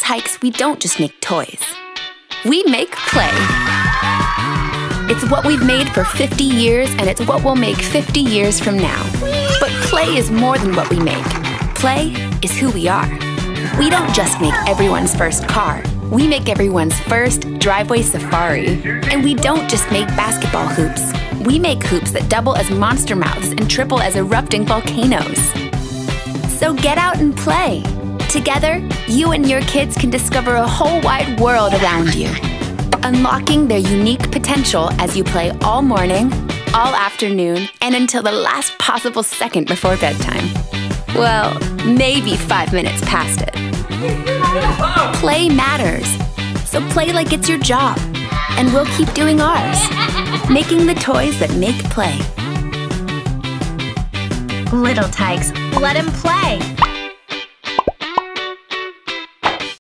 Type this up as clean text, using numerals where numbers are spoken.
Tykes, we don't just make toys. We make play. It's what we've made for 50 years, and it's what we'll make 50 years from now. But play is more than what we make. Play is who we are. We don't just make everyone's first car. We make everyone's first driveway safari. And we don't just make basketball hoops. We make hoops that double as monster mouths and triple as erupting volcanoes. So get out and play. Together, you and your kids can discover a whole wide world around you, unlocking their unique potential as you play all morning, all afternoon, and until the last possible second before bedtime. Well, maybe 5 minutes past it. Play matters, so play like it's your job, and we'll keep doing ours, making the toys that make play. Little Tykes, let him play.